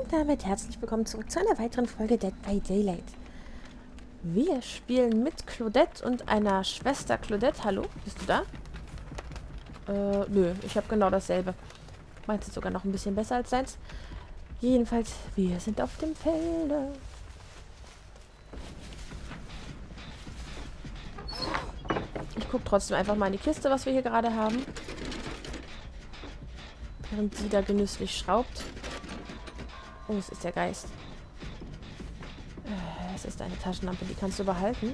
damit herzlich willkommen zurück zu einer weiteren Folge Dead by Daylight. Wir spielen mit Claudette und einer Schwester. Claudette, hallo? Bist du da? Nö, ich habe genau dasselbe. Meins ist sogar noch ein bisschen besser als seins. Jedenfalls, wir sind auf dem Felde. Ich gucke trotzdem einfach mal in die Kiste, was wir hier gerade haben. Während sie da genüsslich schraubt. Oh, es ist der Geist. Es ist eine Taschenlampe, die kannst du behalten.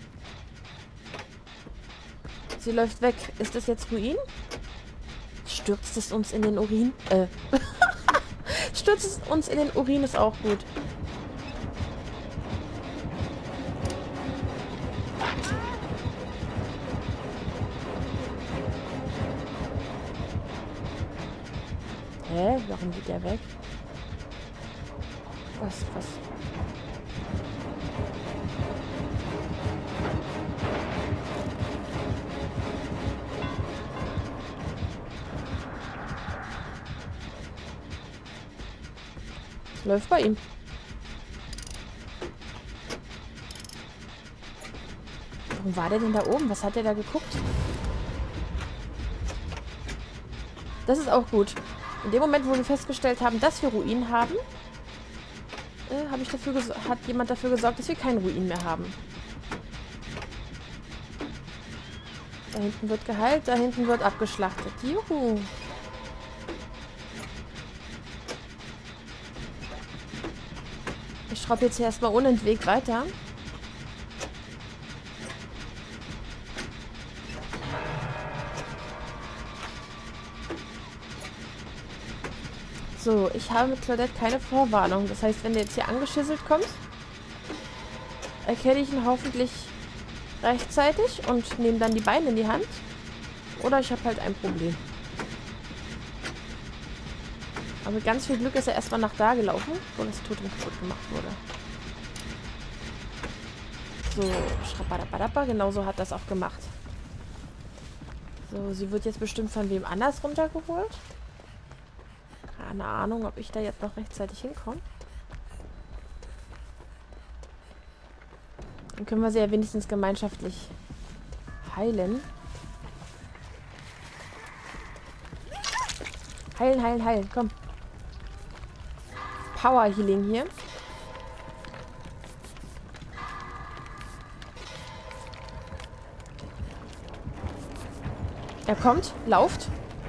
Sie läuft weg. Ist das jetzt Ruin? Stürzt es uns in den Urin? Stürzt es uns in den Urin ist auch gut. Hä? Warum geht der weg? Was? Was läuft bei ihm? Warum war der denn da oben? Was hat der da geguckt? Das ist auch gut. In dem Moment, wo wir festgestellt haben, dass wir Ruin haben, hat jemand dafür gesorgt, dass wir keinen Ruin mehr haben. Da hinten wird geheilt, da hinten wird abgeschlachtet. Juhu! Ich schraube jetzt hier erstmal unentwegt weiter. So, ich habe mit Claudette keine Vorwarnung. Das heißt, wenn du jetzt hier angeschisselt kommst, erkenne ich ihn hoffentlich rechtzeitig und nehme dann die Beine in die Hand. Oder ich habe halt ein Problem. Aber mit ganz viel Glück ist er erstmal nach da gelaufen, wo das Totem kaputt gemacht wurde. So, schrappadapadappa, genauso hat das auch gemacht. So, sie wird jetzt bestimmt von wem anders runtergeholt. Keine Ahnung, ob ich da jetzt noch rechtzeitig hinkomme. Dann können wir sie ja wenigstens gemeinschaftlich heilen. Heilen, komm. Power Healing hier. Er kommt, lauft.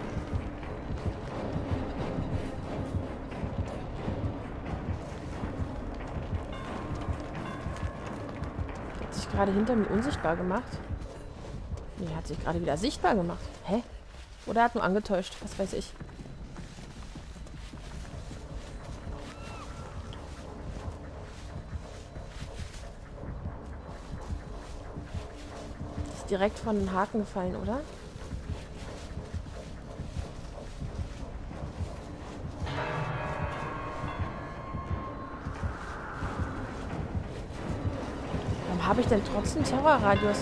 Hat sich gerade hinter mir unsichtbar gemacht. Nee, er hat sich gerade wieder sichtbar gemacht. Hä? Oder er hat nur angetäuscht, was weiß ich. Ist direkt von den Haken gefallen, oder? Warum habe ich denn trotzdem Terrorradius?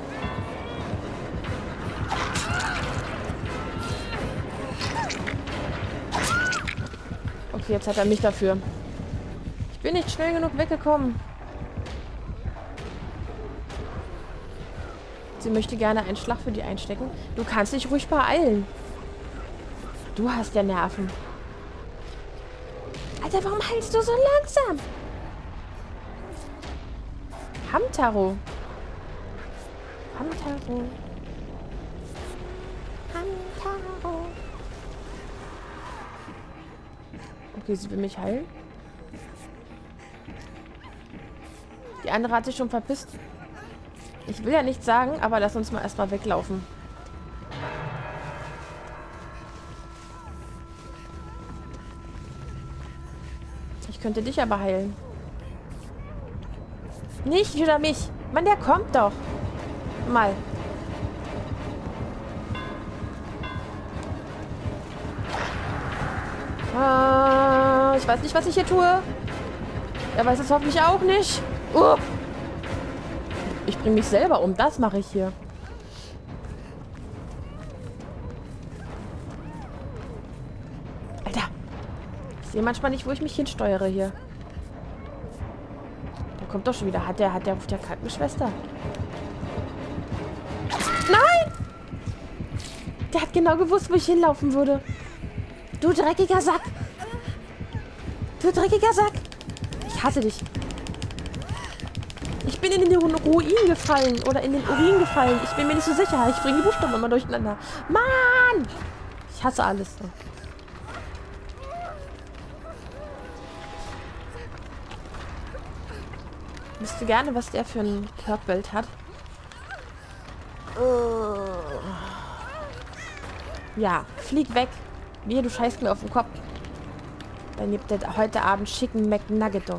Okay, jetzt hat er mich dafür. Ich bin nicht schnell genug weggekommen. Sie möchte gerne einen Schlag für die einstecken. Du kannst dich ruhig beeilen. Du hast ja Nerven. Alter, warum heilst du so langsam? Hamtaro. Okay, sie will mich heilen. Die andere hat sich schon verpisst. Ich will ja nichts sagen, aber lass uns mal erstmal weglaufen. Ich könnte dich aber heilen. Nicht wieder mich. Mann, der kommt doch. Mal. Ich weiß nicht, was ich hier tue. Er weiß es hoffentlich auch nicht. Ich bringe mich selber um. Das mache ich hier. Ich sehe manchmal nicht, wo ich mich hinsteuere hier. Der kommt doch schon wieder. Hat der auf der Krankenschwester? Nein! Der hat genau gewusst, wo ich hinlaufen würde. Du dreckiger Sack! Du dreckiger Sack! Ich hasse dich. Ich bin in den Ruin gefallen. Oder in den Urin gefallen. Ich bin mir nicht so sicher. Ich bringe die Buchstaben immer durcheinander. Mann! Ich hasse alles. Ich wüsste gerne, was der für ein Körperbild hat. Ja, flieg weg. Wie, du scheißt mir auf den Kopf. Dann gibt es heute Abend schicken McNugget.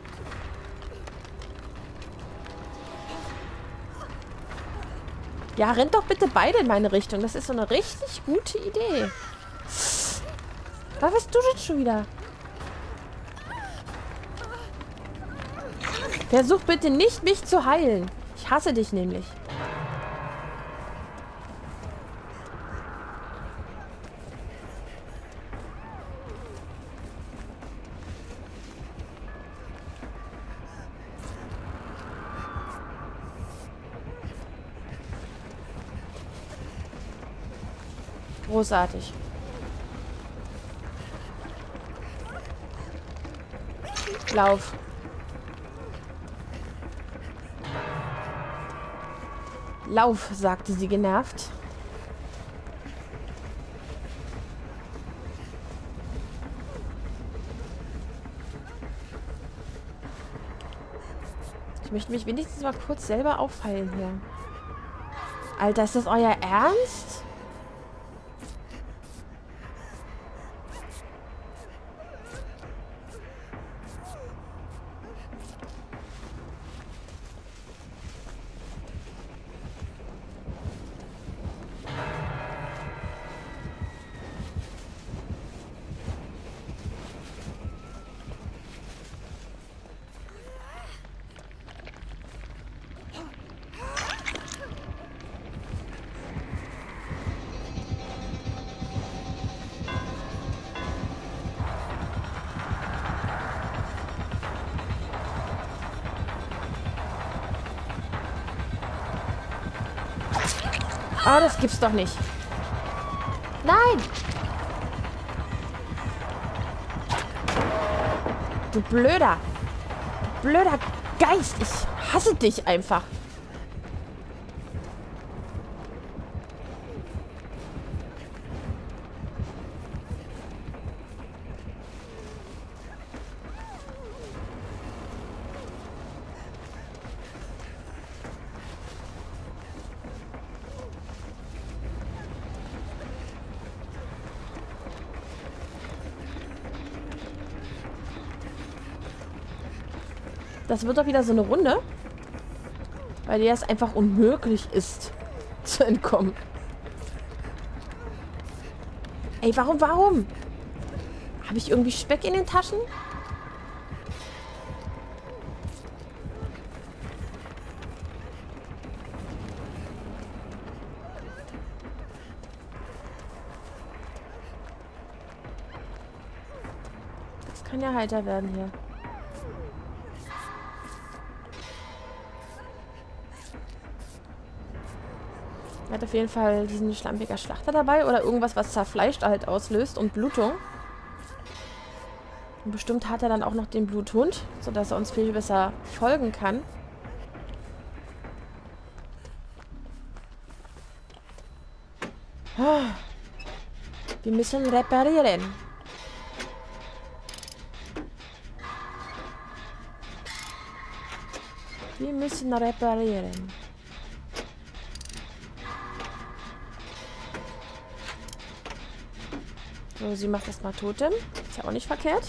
Ja, rennt doch bitte beide in meine Richtung. Das ist so eine richtig gute Idee. Was bist du denn schon wieder? Versuch bitte nicht, mich zu heilen. Ich hasse dich nämlich. Großartig. Lauf. Lauf, sagte sie genervt. Ich möchte mich wenigstens mal kurz selber aufheilen hier. Alter, ist das euer Ernst? Oh, das gibt's doch nicht. Nein! Du blöder Geist. Ich hasse dich einfach. Das wird doch wieder so eine Runde. Weil der es einfach unmöglich ist, zu entkommen. Ey, warum? Habe ich irgendwie Speck in den Taschen? Das kann ja heiter werden hier. Er hat auf jeden Fall diesen schlampiger Schlachter dabei oder irgendwas, was zerfleischt halt auslöst und Blutung. Und bestimmt hat er dann auch noch den Bluthund, sodass er uns viel besser folgen kann. Wir müssen reparieren. Wir müssen reparieren. So, sie macht erstmal Totem. Ist ja auch nicht verkehrt.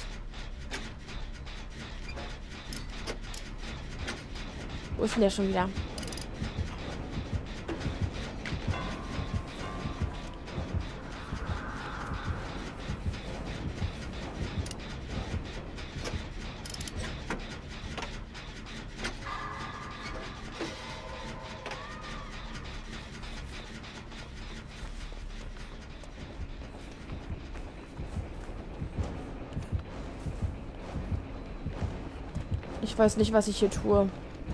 Wo ist denn der schon wieder? Ich weiß nicht, was ich hier tue.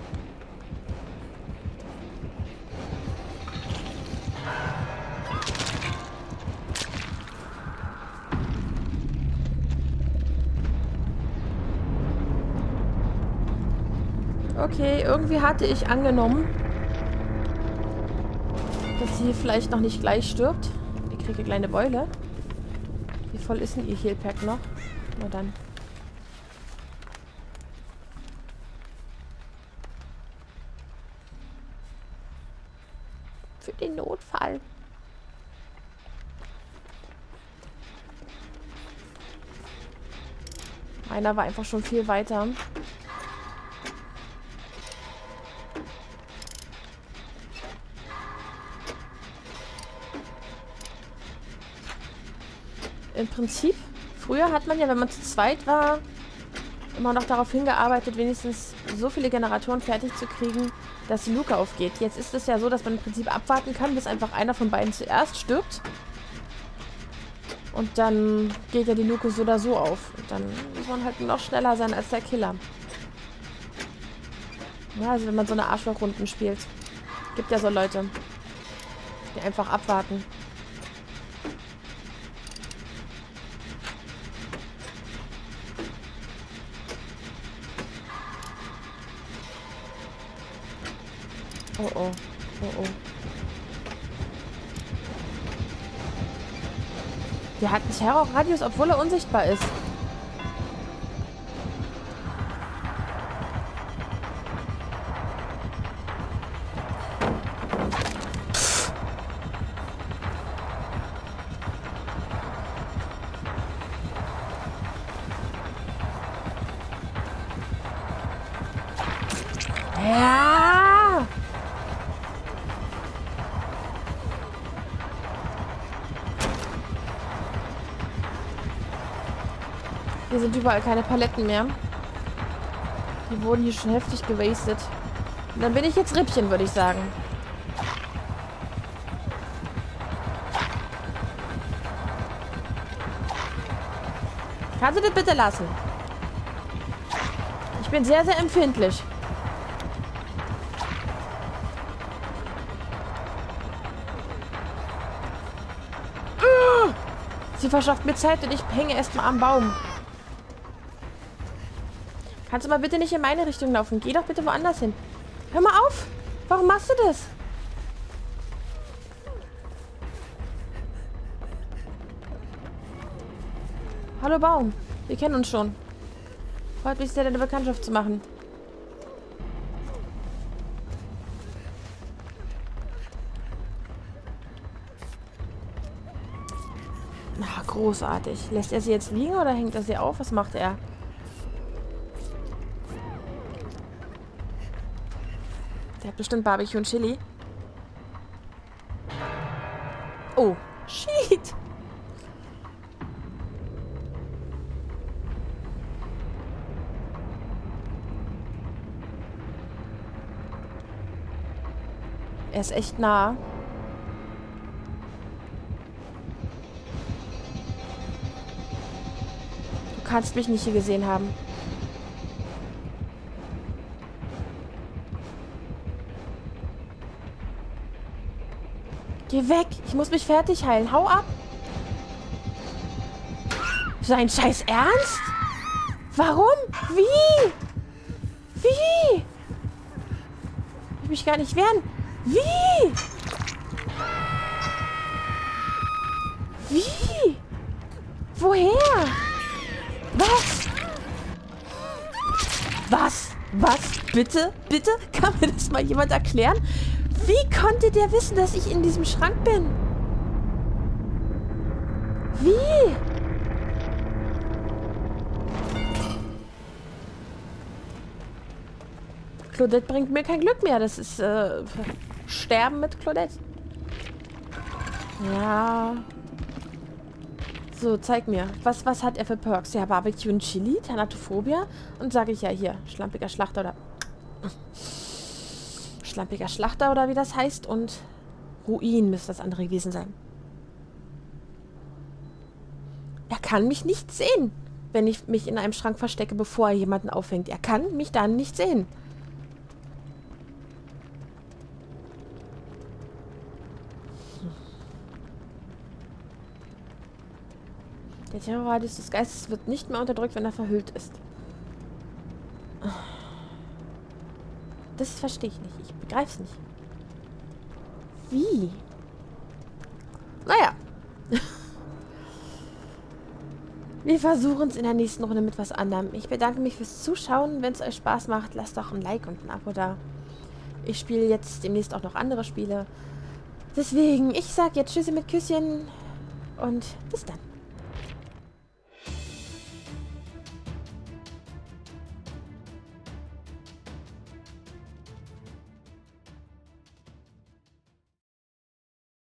Okay, irgendwie hatte ich angenommen, dass sie vielleicht noch nicht gleich stirbt. Ich kriege eine kleine Beule. Wie voll ist denn ihr Healpack noch? Na dann. Für den Notfall. Meiner war einfach schon viel weiter. Im Prinzip, früher hat man ja, wenn man zu zweit war, immer noch darauf hingearbeitet, wenigstens so viele Generatoren fertig zu kriegen, dass die Luke aufgeht. Jetzt ist es ja so, dass man im Prinzip abwarten kann, bis einfach einer von beiden zuerst stirbt. Und dann geht ja die Luke so oder so auf. Und dann muss man halt noch schneller sein als der Killer. Ja, also wenn man so eine Arschlochrunden spielt. Gibt ja so Leute, die einfach abwarten. Oh oh. Oh oh. Der hat einen Terrorradius, obwohl er unsichtbar ist. Ja! Hier sind überall keine Paletten mehr. Die wurden hier schon heftig gewastet. Und dann bin ich jetzt Rippchen, würde ich sagen. Kannst du das bitte lassen? Ich bin sehr, sehr empfindlich. Sie verschafft mir Zeit und ich hänge erstmal am Baum. Kannst du mal bitte nicht in meine Richtung laufen? Geh doch bitte woanders hin. Hör mal auf! Warum machst du das? Hallo Baum. Wir kennen uns schon. Freut mich sehr, deine Bekanntschaft zu machen. Na, großartig. Lässt er sie jetzt liegen oder hängt er sie auf? Was macht er? Der hat bestimmt Barbecue und Chili. Oh, shit. Er ist echt nah. Du kannst mich nicht hier gesehen haben. Geh weg. Ich muss mich fertig heilen. Hau ab. Sein Scheiß Ernst? Warum? Wie? Wie? Ich mich gar nicht wehren. Wie? Wie? Woher? Was? Was? Was? Bitte? Bitte? Kann mir das mal jemand erklären? Wie konnte der wissen, dass ich in diesem Schrank bin? Wie? Claudette bringt mir kein Glück mehr. Das ist, Sterben mit Claudette. Ja. So, zeig mir. Was hat er für Perks? Ja, Barbecue und Chili, Thanatophobia. Und sage ich ja hier, schlampiger Schlachter oder... Schlampiger Schlachter oder wie das heißt. Und Ruin müsste das andere gewesen sein. Er kann mich nicht sehen. wenn ich mich in einem Schrank verstecke, bevor er jemanden auffängt. Er kann mich dann nicht sehen. Der Terrorradius des Geistes wird nicht mehr unterdrückt, wenn er verhüllt ist. Das verstehe ich nicht. Ich begreife es nicht. Wie? Naja. Wir versuchen es in der nächsten Runde mit was anderem. Ich bedanke mich fürs Zuschauen. Wenn es euch Spaß macht, lasst doch ein Like und ein Abo da. Ich spiele jetzt demnächst auch noch andere Spiele. Deswegen, ich sage jetzt Tschüssi mit Küsschen und bis dann.